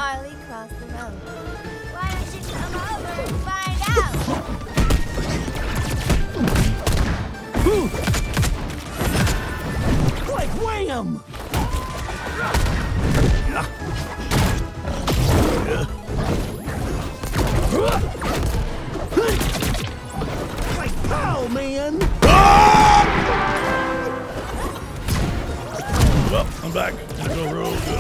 Marley crossed the road. Why don't you come over and find out? Like wham! Like pow, man! Well, I'm back. I feel real good.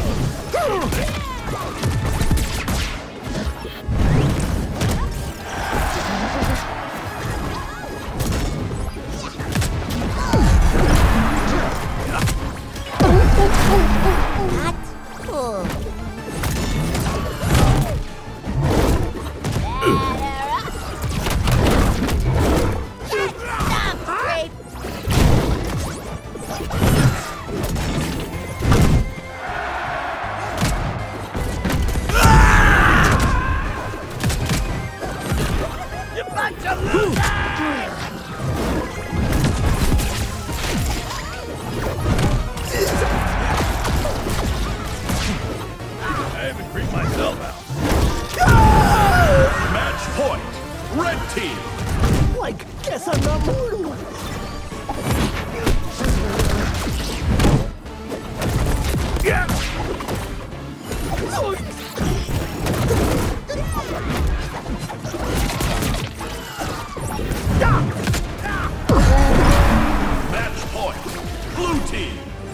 Not cool. Stop, Grape! You bunch of losers! I even creeped myself out. Match point. Red team. Like, guess I'm not mortal. Yeah. Match point. Blue team.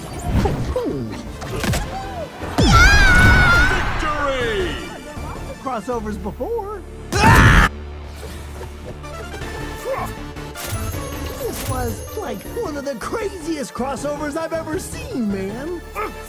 Victory! Crossovers before. This was like one of the craziest crossovers I've ever seen, man.